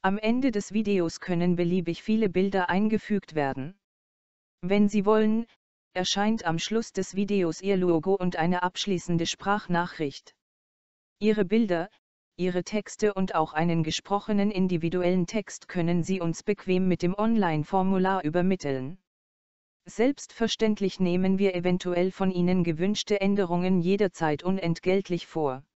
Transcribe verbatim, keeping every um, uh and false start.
Am Ende des Videos können beliebig viele Bilder eingefügt werden. Wenn Sie wollen, erscheint am Schluss des Videos Ihr Logo und eine abschließende Sprachnachricht. Ihre Bilder, Ihre Texte und auch einen gesprochenen individuellen Text können Sie uns bequem mit dem Online-Formular übermitteln. Selbstverständlich nehmen wir eventuell von Ihnen gewünschte Änderungen jederzeit unentgeltlich vor.